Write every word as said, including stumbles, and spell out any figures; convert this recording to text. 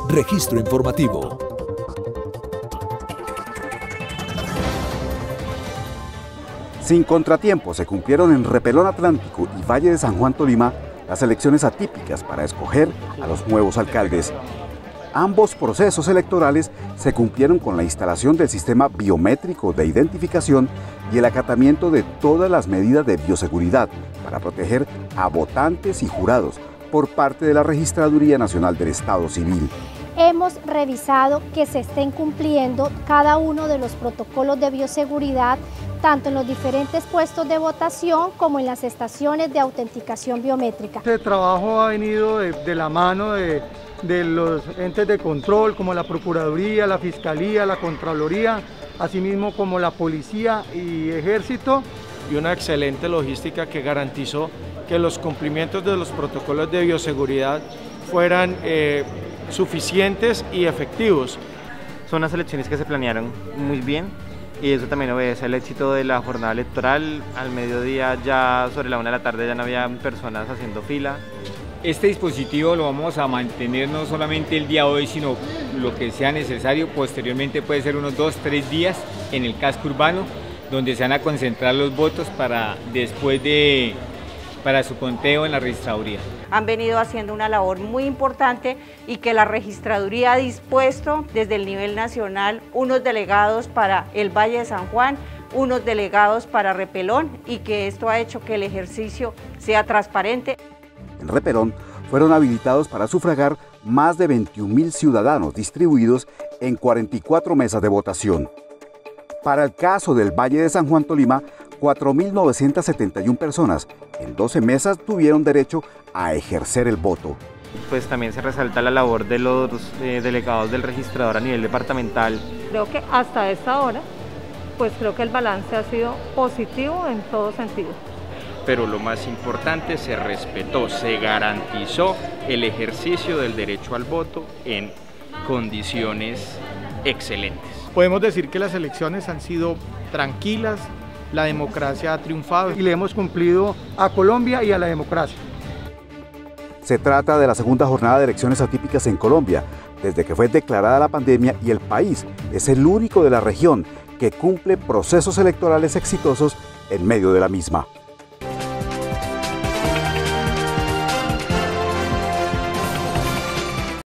Registro informativo. Sin contratiempos se cumplieron en Repelón Atlántico y Valle de San Juan Tolima las elecciones atípicas para escoger a los nuevos alcaldes. Ambos procesos electorales se cumplieron con la instalación del sistema biométrico de identificación y el acatamiento de todas las medidas de bioseguridad para proteger a votantes y jurados por parte de la Registraduría Nacional del Estado Civil. Hemos revisado que se estén cumpliendo cada uno de los protocolos de bioseguridad, tanto en los diferentes puestos de votación como en las estaciones de autenticación biométrica. Este trabajo ha venido de, de la mano de, de los entes de control, como la Procuraduría, la Fiscalía, la Contraloría, asimismo como la Policía y Ejército. Y una excelente logística que garantizó que los cumplimientos de los protocolos de bioseguridad fueran eh, suficientes y efectivos. Son unas elecciones que se planearon muy bien y eso también obedece al éxito de la jornada electoral. Al mediodía, ya sobre la una de la tarde, ya no había personas haciendo fila. Este dispositivo lo vamos a mantener no solamente el día de hoy, sino lo que sea necesario. Posteriormente puede ser unos dos, tres días en el casco urbano, donde se van a concentrar los votos para después de para su conteo en la registraduría. Han venido haciendo una labor muy importante y que la registraduría ha dispuesto desde el nivel nacional unos delegados para el Valle de San Juan, unos delegados para Repelón, y que esto ha hecho que el ejercicio sea transparente. En Repelón fueron habilitados para sufragar más de veintiún mil ciudadanos distribuidos en cuarenta y cuatro mesas de votación. Para el caso del Valle de San Juan Tolima, cuatro mil novecientas setenta y una personas en doce mesas tuvieron derecho a ejercer el voto. Pues también se resalta la labor de los eh, delegados del registrador a nivel departamental. Creo que hasta esta hora, pues creo que el balance ha sido positivo en todo sentido. Pero lo más importante, se respetó, se garantizó el ejercicio del derecho al voto en condiciones excelentes. Podemos decir que las elecciones han sido tranquilas, la democracia ha triunfado y le hemos cumplido a Colombia y a la democracia. Se trata de la segunda jornada de elecciones atípicas en Colombia, desde que fue declarada la pandemia, y el país es el único de la región que cumple procesos electorales exitosos en medio de la misma.